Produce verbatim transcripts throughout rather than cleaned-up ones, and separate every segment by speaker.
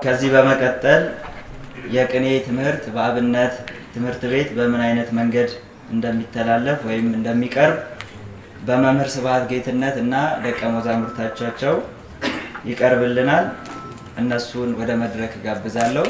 Speaker 1: ከዚህ በመቀጠል የቅኔ ትምህርት በአብነት ትምህርት ቤት በምን አይነት መንገድ እንደሚተላለፍ ወይም እንደሚቀርብ በመምህር ስብሐት ጌትነት እና ደቀ መዛሙርታቸው ይቀርብልናል። እነሱን ወደ መድረክ ጋብዛለሁ።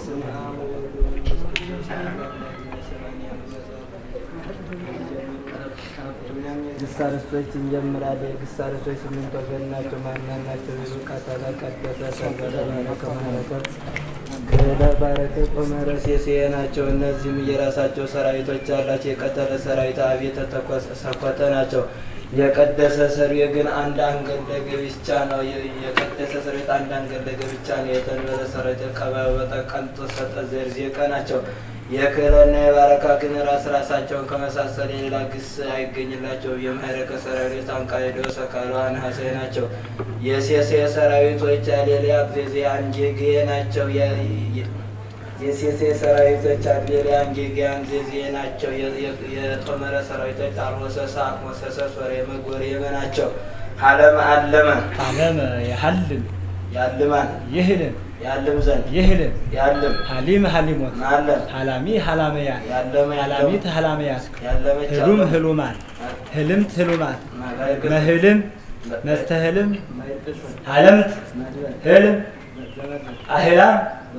Speaker 2: ግሳረስቶች እንጀምራለን። ግሳረስቶች ስምንት ወገን ናቸው። ማናናቸው? ይሉቃታል፣ ቀደሰ፣ ሰንበረ፣ ከመረከት ለባረከት በመረስ የሲየ ናቸው። እነዚህም የራሳቸው ሰራዊቶች አላቸው። የቀጠለ ሰራዊት አብየተ ሰኮተ ናቸው። የቀደሰ ሰራዊት ግን አንድ አንገለገ ብቻ ነው። የቀደሰ ሰራዊት አንድ አንገለገ ብቻ ነው። የተንበለ ሰራዊት ቀባበጠ ቀንጦ ሰጠ ዘርዜቀ ናቸው። የክህለና የባረካ ግን ራስ ራሳቸውን ከመሳሰል ሌላ ግስ አይገኝላቸውም። የማይረከ ሰራዊት አንቃይዶ ሰካሏን ሀሴ ናቸው። የሴሴ ሰራዊቶች አሌሊያ ጊዜ አንጌጌ ናቸው። የሴሴ ሰራዊቶች አሌሊያ አንጌጌ አንጌጌ ናቸው። የጦመረ ሰራዊቶች አልወሰሳ አክሞሰሰ ሶሬ መጎሬመ ናቸው። ሀለም አለመ
Speaker 3: ሀለም የሀልም
Speaker 2: ያልማን
Speaker 3: ይህልም
Speaker 2: ያልም ዘንድ
Speaker 3: ይህልም
Speaker 2: ያልም
Speaker 3: ሀሊም ሀሊሞት
Speaker 2: ማለም
Speaker 3: ሀላሚ ሀላመያ
Speaker 2: ያለመ
Speaker 3: ሀላሚት ሀላመያ
Speaker 2: ያለመች
Speaker 3: ህሉም ህሉማን ህልምት ህሉማት መህልም መስተህልም ሀለምት ህልም አህላም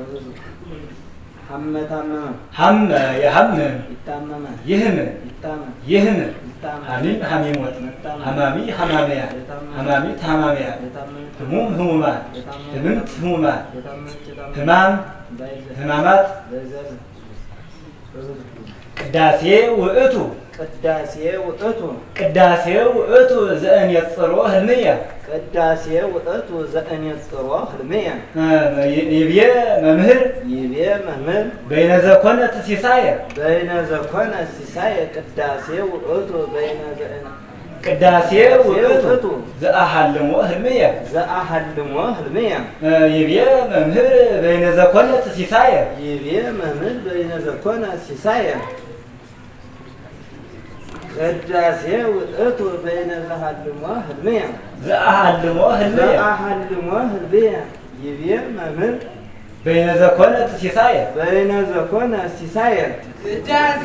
Speaker 2: ሐመታመ
Speaker 3: ሐም የሐም
Speaker 2: ይታመመ
Speaker 3: ይህም
Speaker 2: ይታመ
Speaker 3: ይህም
Speaker 2: ይታመ
Speaker 3: ሐሚም ሐሚሞት ሐማሚ ሐማመያ ሐማሚት ሐማመያ ህሙም ህሙማን ህምምት ህሙማን ህማም ህማማት ቅዳሴ ውእቱ
Speaker 2: ቅዳሴ ውእቱ
Speaker 3: ቅዳሴ ውእቱ ዘእንየጽሮ ህልምየ
Speaker 2: ቅዳሴ ውእቱ ዘእንየጽሮ ህልምየ
Speaker 3: ይብየ መምህር
Speaker 2: ይቤ መምህር
Speaker 3: በይነ ዘኮነ ሲሳየ
Speaker 2: በይነ ዘኮነ ሲሳየ ቅዳሴ ውእቱ በይነ ዘእነ
Speaker 3: ቅዳሴ ውእቱ ዘአሐልሞ ህልምየ
Speaker 2: ዘአሐልሞ ህልምየ
Speaker 3: ይብየ መምህር በይነ ዘኮነ ሲሳየ
Speaker 2: ይቤ መምህር በይነ ዘኮነ ሲሳየ ቅዳሴ ውእቱ በይነ ዘአሐልሞ ህልምየ
Speaker 3: ዘአሐልሞ ህልምየ
Speaker 2: ዘአሐልሞ ህልምየ ይቤ መምህር
Speaker 3: በይነ ዘኮነ ሲሳየ
Speaker 2: በይነ ዘኮነ ሲሳየ ቅዳሴ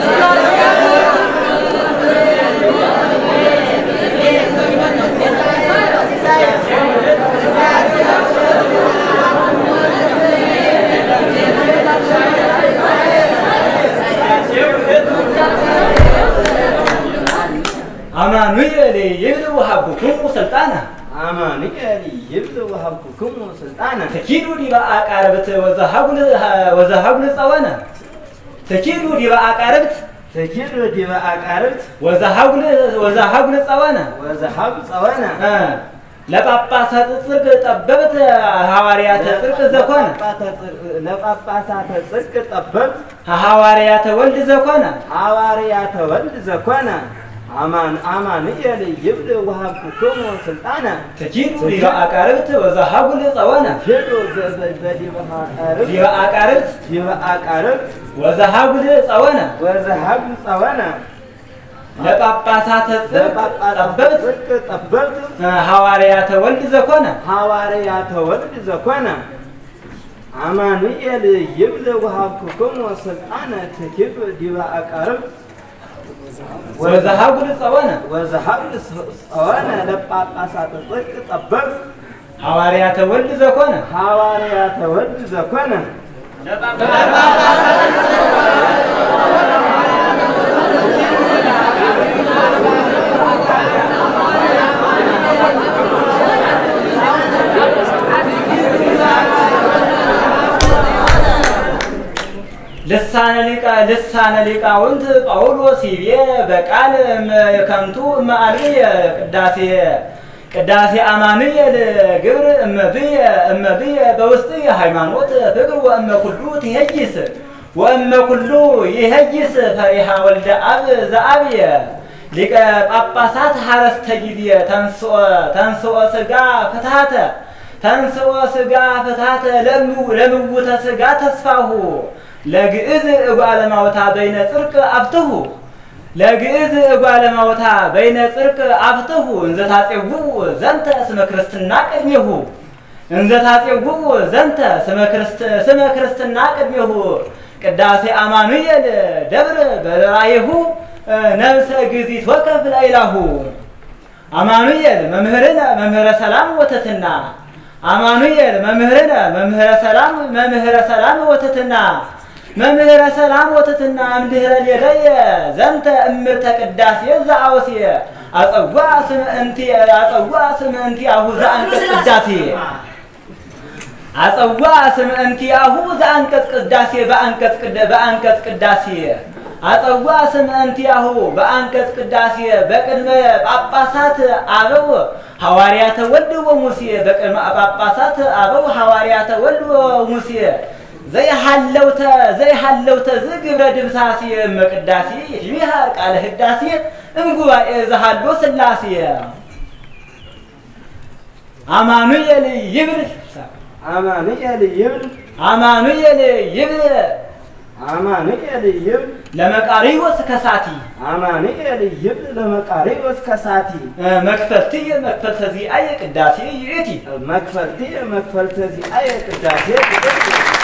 Speaker 3: አማኑኤል ይብሉ ወሀብኩሙ ስልጣነ
Speaker 2: አማኑኤል ይብሉ ወሀብኩሙ ስልጣነ
Speaker 3: ተኪዱ ዲበ አቃረብት ወዘሀቡል ወዘሀቡል ጸወነ ተኪዱ ዲበ አቃረብት
Speaker 2: ተኪዱ ዲበ አቃረብት
Speaker 3: ወዘሀቡል ወዘሀቡል ጸወነ
Speaker 2: ወዘሀብ ጸወነ
Speaker 3: ለጳጳሳት ጽድቅ ጠበብት ሐዋርያተ ጽድቅ ዘኮነ
Speaker 2: ለጳጳሳት ጽድቅ ጠበብት
Speaker 3: ሐዋርያተ ወልድ ዘኮነ
Speaker 2: ሐዋርያተ ወልድ ዘኮነ አማን አማኑኤል ይብሉ ወሀብኩሙ ስልጣነ
Speaker 3: ተኪዱ ዲበ አቃረብት ወዘሀቡል ጸወነ
Speaker 2: ሄዶ በዲበ አቃረብት
Speaker 3: ዲበ አቃረብት
Speaker 2: ዲበ አቃረብት
Speaker 3: ወዘሀቡል ጸወነ
Speaker 2: ወዘሀብ ጸወነ
Speaker 3: ለጳጳሳት
Speaker 2: ለጳጳሳት ጽድቅ ጠበብት
Speaker 3: ሐዋርያተ ወልድ ዘኮነ
Speaker 2: ሐዋርያተ ወልድ ዘኮነ አማኑኤል ይብሉ ወሀብኩሙ ስልጣነ ተኪዱ ዲበ አቃረብት
Speaker 3: ወዘሀቡል ጸወነ
Speaker 2: ወዘሀቡል ጸወነ ለጳጳሳት ጽድቅ ጠበብት
Speaker 3: ሐዋርያተ ወልድ ዘኮነ
Speaker 2: ሐዋርያተ ወልድ ዘኮነ
Speaker 3: ልሳነ ሊቃ ልሳነ ሊቃውንት ጳውሎስ ይቤ በቃል ከንቱ እምአልየ ቅዳሴ ቅዳሴ አማኑኤል ግብር እመብየ እመብየ በውስጥ ሃይማኖት ፍቅር ወእመ ኩሉ ትሄይስ ወእመ ኩሉ ይሄይስ ፈሪሃ ወልደ አብ ዘአብየ ሊቀ ጳጳሳት ሐረስተ ጊዜ ተንስኦ ተንስኦ ሥጋ ፍትሐተ ተንስኦ ሥጋ ፍትሐተ ለምውተ ሥጋ ተስፋሁ ለግዕዝ እጓለ ማውታ በይነ ጽርቅ አፍትሁ ለግዕዝ እጓለ ማውታ በይነ ጽርቅ አፍትሁ እንዘ ታጼው ዘንተ እስመ ክርስትና ቅድሜሁ እንዘ ታጼው ዘንተ ስመ ክርስት ስመ ክርስትና ቅድሜሁ ቅዳሴ አማኑኤል ደብር በራይሁ ነፍሰግዚት ወከፍ ላይላሁ አማኑኤል መምህርነ መምህረ ሰላም ወተትና አማኑኤል መምህርነ መምህረ ሰላም መምህረ ሰላም ወተትና መምህረ ሰላም ወተትና እምድህረ ሌለየ ዘንተ እምርተ ቅዳሴ ዘአውስየ አጸዋ ስም እንቲ አጸዋ ስም እንቲ አሁዛ አንቀጽ ቅዳሴ አጸዋ ስም እንቲ አሁዛ አንቀጽ ቅዳሴ በአንቀጽ ቅደ በአንቀጽ ቅዳሴ አጸዋ ስም እንቲ አሁ በአንቀጽ ቅዳሴ በቅድመ ጳጳሳት አበው ሐዋርያተ ወልድ ወሙሴ በቅድመ ጳጳሳት አበው ሐዋርያተ ወልድ ወሙሴ ዘይሐለውተ ዘይሐለውተ ዝግብረ ድምሳሴ መቅዳሴ ይሚሃር ቃለ ህዳሴ እምጉባኤ ዘሃሎ ስላሴ አማኑኤል ይብል
Speaker 2: አማኑኤል ይብል
Speaker 3: አማኑኤል ይብል
Speaker 2: አማኑኤል ይብል
Speaker 3: ለመቃሪዎስ ከሳቲ
Speaker 2: አማኑኤል ይብል ለመቃሪዎስ ከሳቲ
Speaker 3: መክፈልቲ መክፈልተ ዚአየ ቅዳሴ ይእቲ
Speaker 2: መክፈልቲ መክፈልተ ዚአየ ቅዳሴ ይእቲ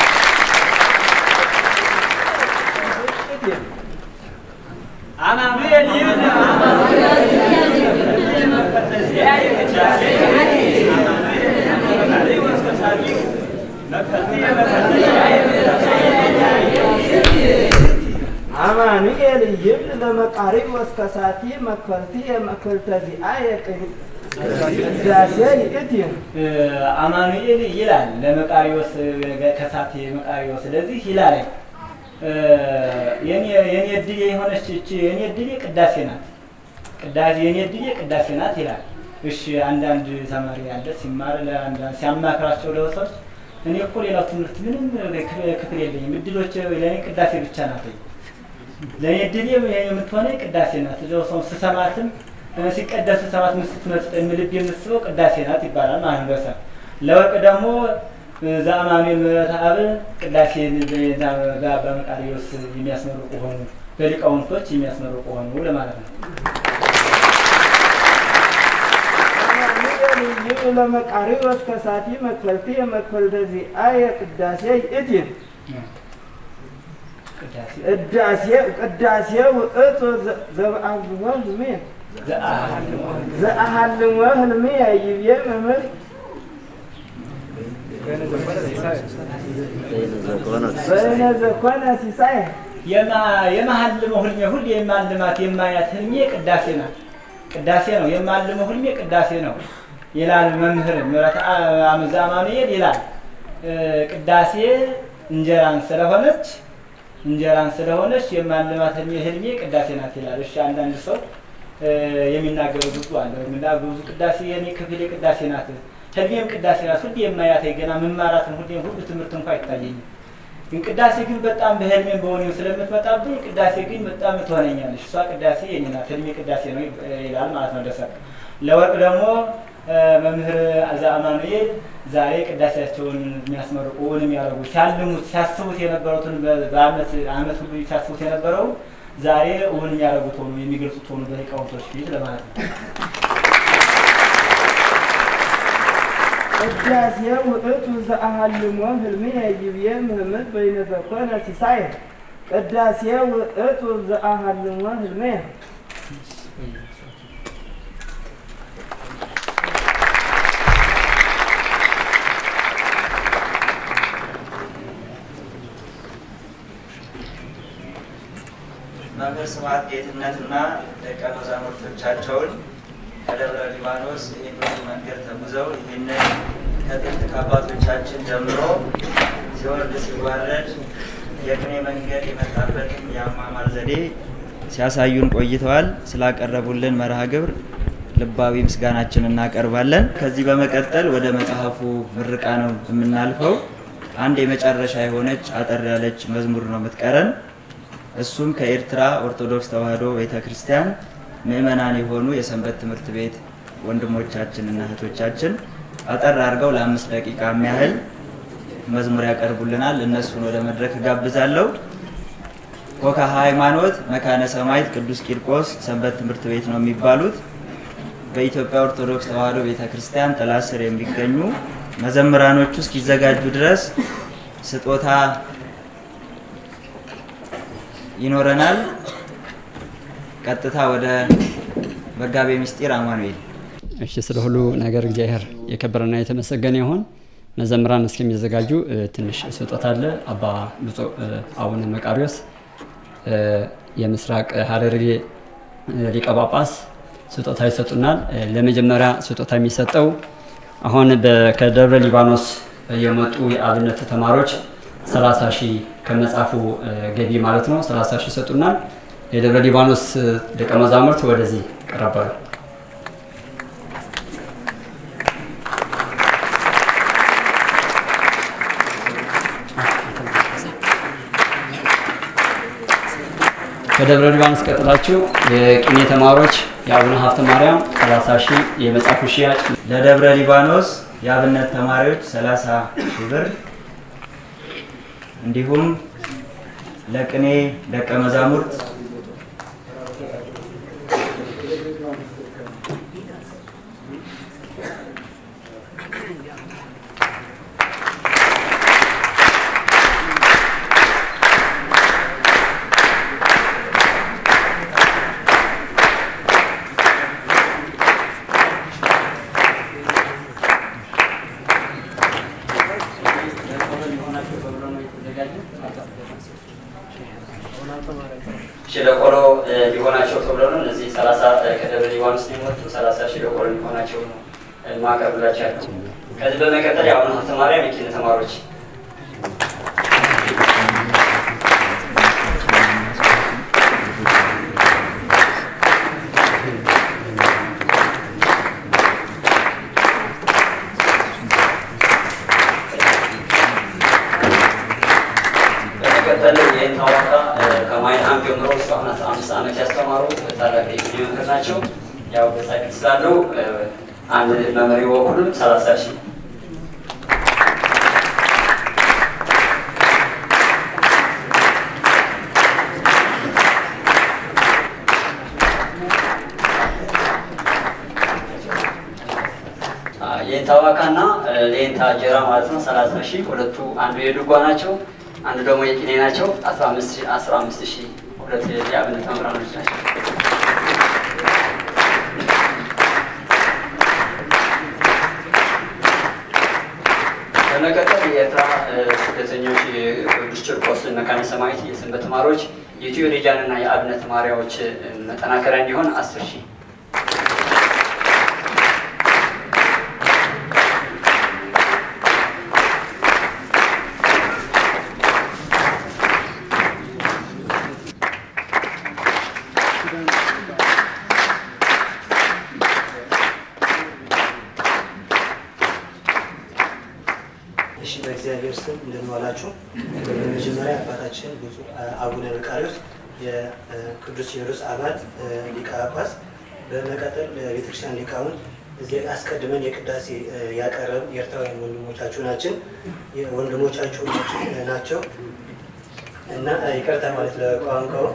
Speaker 3: አማኑኤል ይብል መክፈልተ ዚአየ ቅዳሴ ለመቃሪዎስ ከሳቲ መክፈልቲ መክፈልተ ዚአየ ቅዳሴ
Speaker 2: አማኑኤል ይብል ለመቃሪዎስ ከሳቲ መክፈልቲ መክፈልተ ዚአየ ቅዳሴ ይእቲ
Speaker 3: አማኑኤል ይላል ለመቃሪዎስ ከሳቲ መቃሪዎስ ስለዚህ ይላል የኔ የኔ ድል የሆነች እቺ የኔ ድል ቅዳሴ ናት ቅዳሴ የኔ ድል ቅዳሴ ናት ይላል። እሺ አንዳንድ ተማሪ ያለ ሲማር ለአንዳንድ ሲያማክራቸው ለወሰዎች እኔ እኮ ሌላው ትምህርት ምንም ክፍል የለኝም እድሎች ለኔ ቅዳሴ ብቻ ናት ለኔ ድል የምትሆነ ቅዳሴ ናት ለወሰው ስሰማትም ሲቀደስ ሰባት ምስት መስጠን ልብ የምስበው ቅዳሴ ናት ይባላል ማለት ነው። ለወቅ ደግሞ ዘአማኑኤል መታአብ ቅዳሴን በመቃሪዎስ የሚያስመርቁ ሆኑ በሊቃውንቶች የሚያስመርቁ ሆኑ ለማለት ነው።
Speaker 2: ይብል ለመቃሪዎስ ከሳቲ መክፈልቲ መክፈልተ ዚአየ ቅዳሴ ይእቲ ቅዳሴ ቅዳሴ ውእቱ ዘበአብዎ ህልሜ ዘአሃልዎ ህልሜ ይብየ መምህር በእነ ዘኮነ ሲሳይ
Speaker 3: የማልመው ህልሜ ሁሉ የማልማት የማያት ህልሜ ቅዳሴ ናት ቅዳሴ ነው የማልመው ህልሜ ቅዳሴ ነው ይላል መምህር ምሕረት አማኑኤል ይላል። ቅዳሴ እንጀራን ስለሆነች እንጀራን ስለሆነች የማልማት ህልሜ ቅዳሴ ናት ይላል። እሺ አንዳንድ ሰው የሚናገረው ብዙ አለ የሚናገረው ብዙ ቅዳሴ የኔ ክፍል ቅዳሴ ናት ህልሜም ቅዳሴ ናት ሁሉ የማያት ገና መማራትን ሁሉ ሁሉ ትምህርት እንኳን አይታየኝም ግን ቅዳሴ ግን በጣም በህልሜም በሆነው ስለምትመጣብኝ ቅዳሴ ግን በጣም ትሆነኛለሽ እሷ ቅዳሴ የኔ ናት ህልሜ ቅዳሴ ነው ይላል ማለት ነው። ደሰ ለወቅ ደግሞ መምህር ዘአማኑኤል ዛሬ ቅዳሴያቸውን የሚያስመርቁውን የሚያደርጉ ሲያልሙት ሲያስቡት የነበሩትን በአመት አመት ሁሉ ሲያስቡት የነበረው ዛሬ እውን የሚያደርጉት ሆኖ የሚገልጹት ሆኖ በሊቃውንቶች ፊት ለማለት ነው።
Speaker 2: ቅዳሴ ውእቱ ዘአሃልሞ ህልሜ ይብየ መምህር በእነ ዘኮነ ሲሳይ ቅዳሴ ውእቱ ዘአሃልሞ ህልሜ
Speaker 1: መምህር ስብሐት ጌትነትና ደቀ መዛሙርቶቻቸውን ከደብረ ሊባኖስ ይህንን መንገድ ተጉዘው ይህንን ከጥንት ከአባቶቻችን ጀምሮ ሲወርድ ሲዋረድ የቅኔ መንገድ የመጣበትን የአሟሟር ዘዴ ሲያሳዩን ቆይተዋል። ስላቀረቡልን መርሃ ግብር ልባዊ ምስጋናችንን እናቀርባለን። ከዚህ በመቀጠል ወደ መጽሐፉ ምርቃ ነው የምናልፈው። አንድ የመጨረሻ የሆነች አጠር ያለች መዝሙር ነው የምትቀረን። እሱም ከኤርትራ ኦርቶዶክስ ተዋሕዶ ቤተክርስቲያን ምእመናን የሆኑ የሰንበት ትምህርት ቤት ወንድሞቻችንና እህቶቻችን አጠር አድርገው ለአምስት ደቂቃ የሚያህል መዝሙር ያቀርቡልናል። እነሱን ወደ መድረክ ጋብዛለሁ። ኮካ ሃይማኖት መካነ ሰማዕት ቅዱስ ቂርቆስ ሰንበት ትምህርት ቤት ነው የሚባሉት። በኢትዮጵያ ኦርቶዶክስ ተዋሕዶ ቤተክርስቲያን ጥላ ስር የሚገኙ መዘምራኖቹ እስኪዘጋጁ ድረስ ስጦታ ይኖረናል። ቀጥታ ወደ መጋቤ ምስጢር አማኑኤል።
Speaker 4: እሺ ስለ ሁሉ ነገር እግዚአብሔር የከበረና የተመሰገነ ይሁን። መዘምራን እስከሚዘጋጁ ትንሽ ስጦታ አለ። አባ ብፁዕ አቡነ መቃርዮስ የምስራቅ ሐረርጌ ሊቀ ጳጳስ ስጦታ ይሰጡናል። ለመጀመሪያ ስጦታ የሚሰጠው አሁን ከደብረ ሊባኖስ የመጡ የአብነት ተማሪዎች ሰላሳ ሺህ ከመጻፉ ገቢ ማለት ነው ሰላሳ ሺህ ይሰጡናል። የደብረ ሊባኖስ ደቀ መዛሙርት ወደዚህ ቀረባሉ። ከደብረ ሊባኖስ ቀጥላችሁ የቅኔ ተማሪዎች የአቡነ ሀብተ ማርያም ሰላሳ ሺህ የመጽሐፉ ሽያጭ
Speaker 1: ለደብረ ሊባኖስ የአብነት ተማሪዎች ሰላሳ ሺህ ብር እንዲሁም ለቅኔ ደቀ መዛሙርት
Speaker 4: ሽለቆሎ ሊሆናቸው ተብሎ ነው። እነዚህ ሰላሳ ከደብረ ሊባኖስ ነው የመጡ ሰላሳ ሽለቆሎ ሊሆናቸው ነው ማቀርብላችሁ ያለው። ከዚህ በመቀጠል የአቡነ ሀብተ ማርያም የኪነ ተማሪዎች ናቸው ያው በሳይት ስላለው አንድ መመሪ ወኩሉ ሰላሳ ሺህ የታዋካና ለእንታ ጀራ ማለት ነው ሰላሳ ሺህ ሁለቱ አንዱ የድጓ ናቸው አንዱ ደግሞ የቅኔ ናቸው አስራ አምስት ሺህ አስራ አምስት ሺህ ሁለት የአብነት መምህራኖች ናቸው። በመቀጠል የኤርትራ ስደተኞች የቅዱስ ቂርቆስ መካነ ሰማዕት የሰንበት ተማሪዎች የኢትዮ ሬጃንና የአብነት ተማሪዎች መጠናከሪያ እንዲሆን አስር ሺህ
Speaker 5: በእግዚአብሔር ስም እንደምዋላችሁ። በመጀመሪያ አባታችን ብፁዕ አቡነ መቃርዮስ የቅዱስ ሲኖዶስ አባል ሊቀ ጳጳስ፣ በመቀጠል ለቤተክርስቲያን ሊቃውንት እዚህ አስቀድመን የቅዳሴ ያቀረብ የኤርትራውያን ወንድሞቻችሁ ናቸው ወንድሞቻችሁ ናቸው እና ይቅርታ ማለት ለቋንቋው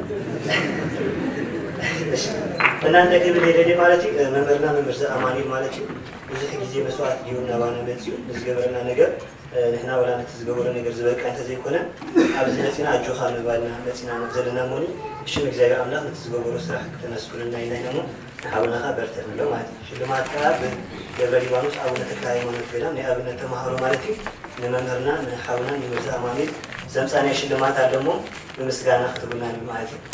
Speaker 5: እናንተ ግን ለደደ ማለት መምህርና መምህር ዘአማኑኤል ማለት ብዙ ጊዜ መስዋዕት ሊሆንና ባነ በጽዩ ዝገበረና ነገር ንሕና ወላነት ዝገበረ ነገር ዝበቃ እንተ ዘይኮነ ኣብዚ መፂና ኣጆኻ ምባልና መፂና ዘለና ሞኒ እሺ እግዚአብሔር አምላክ ንትዝገበሮ ስራሕ ከተነስኩልና ኢና ደግሞ ሓውናኻ በርተት ንብሎ ማለት እዩ። ሽልማት ከዓ ብደብረ ሊባኖስ ኣቡነ ተክለ ሃይማኖት ገዳም ናይ ኣብነት ተማሃሮ ማለት እዩ ንመምህርና ንሓውና መምህር ዘአማኑኤል ዘምፃናይ ሽልማት ኣሎ ሞ ብምስጋና ክትቡና ማለት እዩ።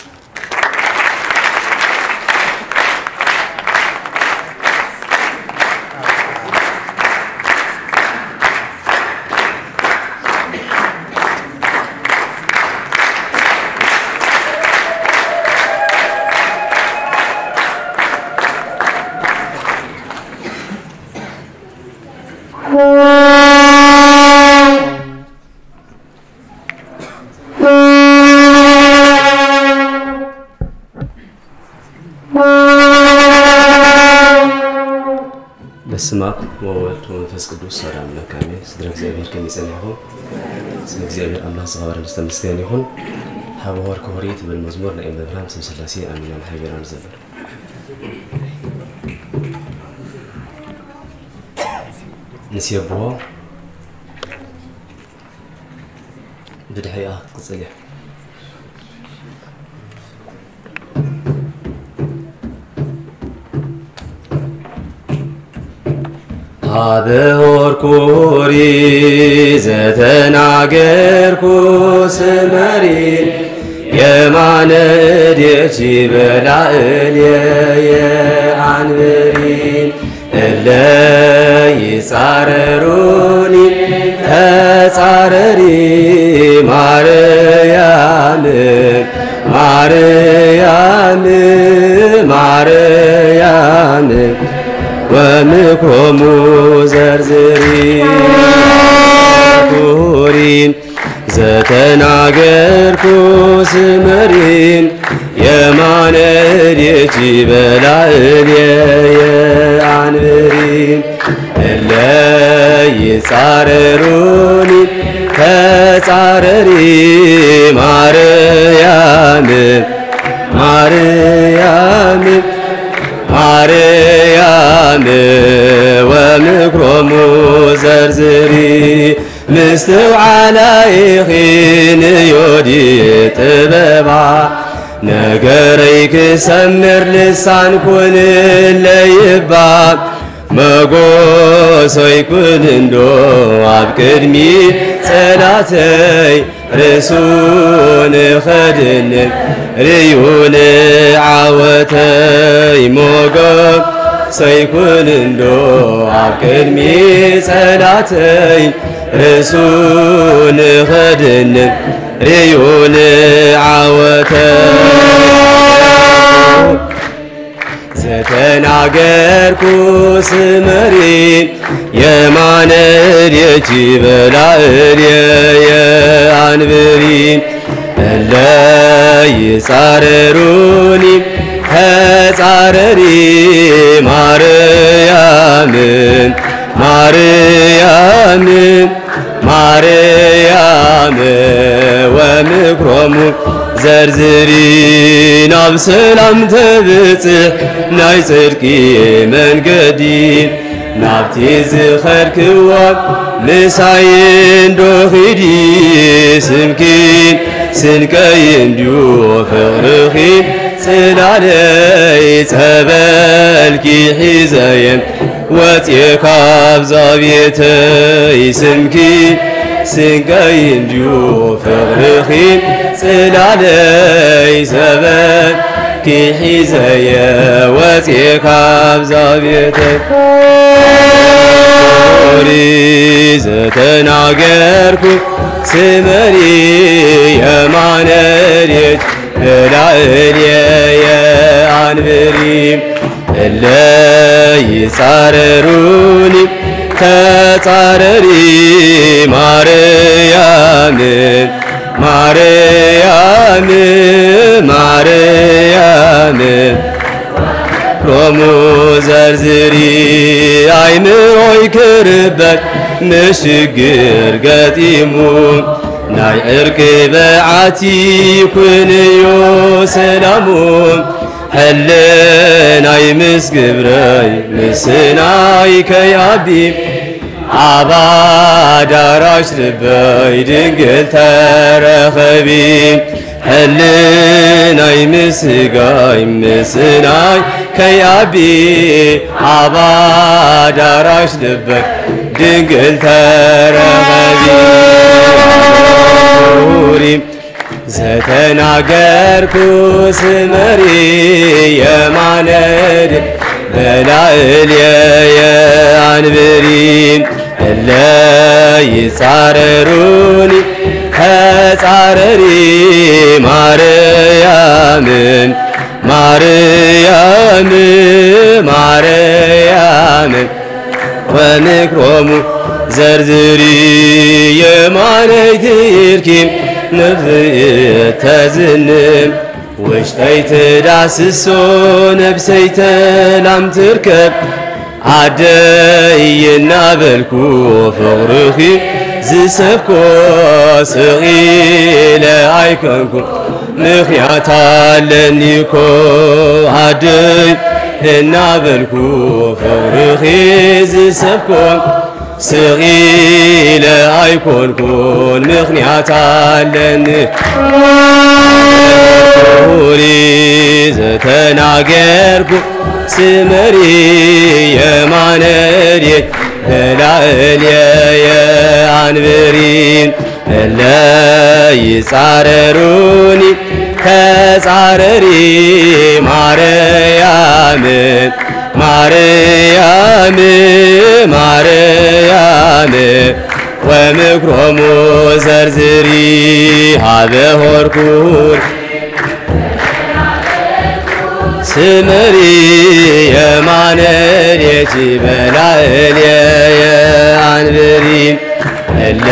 Speaker 6: በስመ አብ ወወልድ ወመንፈስ ቅዱስ አሐዱ አምላክ አሜን። ስለ እግዚአብሔር ከሚጸልይ ይሁን ስለ እግዚአብሔር አምላክ ዘባር ለስተመስገን ይሁን ሀበወር ኮሪት በመዝሙር ናይ መብራን ስም ስላሴ አሜን ሃይበራን ዘበር نسيبوه بدحية قصلي هابور كوري زتناغر كوسمري يمان ديتي بلا اليا عنبري الا يصارروني تصارري مريم مريم مريم ومكرم زرزري كورين زتناغر كوسمرين يمان ديتي بلا اليا عنبرين الا يصارروني تصارري مريم مريم مريم ومكرم زرزري مستو عليخين يودي تببع نقريك سمر لسان كل اللي يبع مقوس يكون اندو عبكدمي صلاتي رسول خدن ريون عوتي مقوس سيكون اندو عبكدمي صلاتي رسول خدن ريون عوتي زتناغر كوسمري يمان ديتي بلا اليا عنبري الا يصارروني تصارري مريم مريم مريم ومكرم زرزري ناب سلام تبصح ناي صدقي منقدي نابتي زخر كواب مساين دوخيدي سمكين سنكين ديو فغرخين سلالي تبالكي حزايم واتيكاب زابيتي سمكين سنكين ديو فغرخين سلالي سبال كي حزايا واتيكاب زابيتي زتناغركو سمري يمان ريت بلا اليا عنبري الا يصارروني تصارري مريم مريم مريم رومو زرزري عيمروي كربت مشقر قديمو ناي عركي بعاتي كنيو سلامو حلناي مسقبراي مسناي كيابي عبا داراش رباي دنقل ترخبي حلناي مسقاي مسناي كيابي عبا داراش رباي دنقل ترخبي زتناغر كوسمري يماند بلا اليا عنبري الا يصارروني تصارري مريم مريم مريم ومكرم زرزري يماني تركيم نبي تزنم وشتيت داسسو نبسيت لم تركب عدي نابلكو فغرخي زسبكو صغيل عيكنكو مخياتا لنيكو عدي نابلكو فغرخي زسبكو ስቂለ አይኮንኩን ምክንያት አለን ሪ ዘተናገርኩ ስመሪ የማነድ በላዕልየ አንብሪ እለ ይጻረሩኒ ተጻረሪ ማርያም ማርያም ማርያም ወምክሮሙ ዘርዝሪ ሀበ ሆርኩር ስምሪ የማነዴች በላዕልየ አንብሪ እለ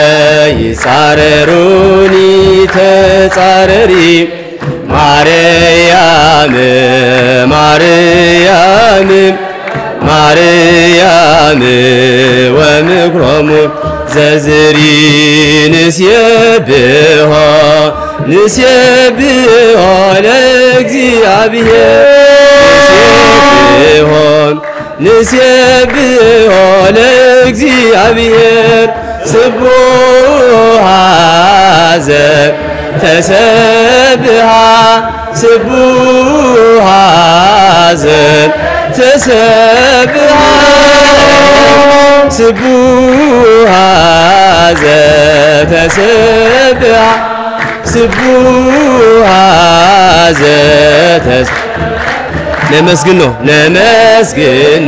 Speaker 6: ይጻረሩኒ ተጻረሪ ማርያም ማርያም ማርያም ወምክሮሙ ዘርዝሪ ንስየብሖ ንስየብሖ ለእግዚአብሔር ንስየብሖ ንስየብሖ ለእግዚአብሔር ስቡሐ ዘተሰብሐ ስቡሐ ዘተሰብሐ ስቡሐ ዘተሰብሐ ስቡሐ ዘተሰብሐ ለመስግኖ ለመስግኖ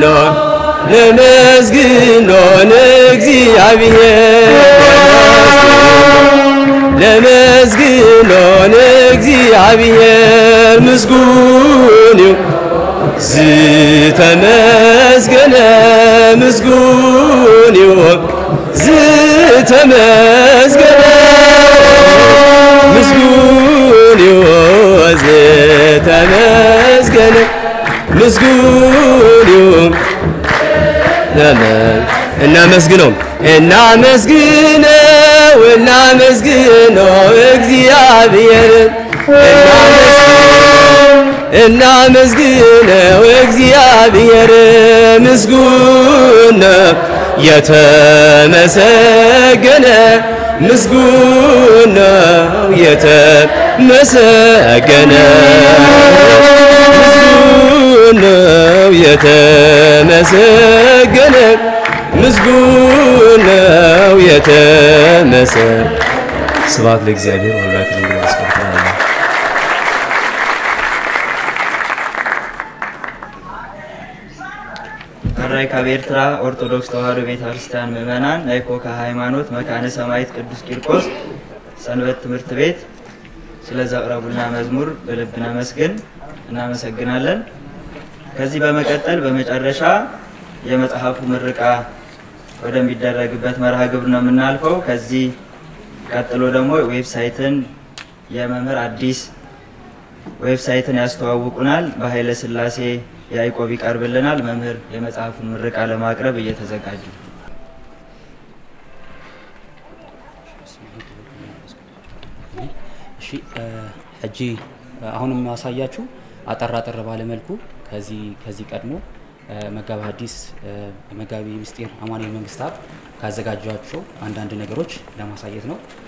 Speaker 6: ለመስግኖ ለእግዚአብሔር ለመስግኖ ለእግዚአብሔር ምስጉን ዝተመስገነ ምስጉን ዝተመስገነ ምስጉን ዝተመስገነ ምስጉን እናመስግነው እናመስግነው እናመስግነው እግዚአብሔርን እናመስግነው እግዚአብሔር ምስጉን ነው የተመሰገነ ምስጉን ነው የተመሰገነ ምስጉን ነው የተመሰገነ ምስጉን ነው የተመሰገነ ስብሐት ለእግዚአብሔር ወለወላዲቱ ድንግል ወለመስቀሉ ክቡር።
Speaker 1: ተራይ ከኤርትራ ኦርቶዶክስ ተዋሕዶ ቤተክርስቲያን ምዕመናን ናይኮ ከሃይማኖት መካነ ሰማዕት ቅዱስ ቂርቆስ ሰንበት ትምህርት ቤት ስለዘቀረቡልና መዝሙር በልብ እናመስግን እናመሰግናለን። ከዚህ በመቀጠል በመጨረሻ የመጽሐፉ ምረቃ ወደሚደረግበት መርሃ ግብር ነው የምናልፈው። ከዚህ ቀጥሎ ደግሞ ዌብሳይትን የመምህር አዲስ ዌብሳይትን ያስተዋውቁናል። በኃይለ ሥላሴ ያዕቆብ ይቀርብልናል። መምህር የመጽሐፉን ምረቃ ለማቅረብ እየተዘጋጁ።
Speaker 7: እሺ እጂ አሁንም ማሳያችሁ አጠራ አጠር ባለ መልኩ ከዚህ ከዚህ ቀድሞ መጋቢ ሐዲስ መጋቢ ምስጢር አማኑኤል መንግስታት ካዘጋጇቸው አንዳንድ ነገሮች ለማሳየት ነው።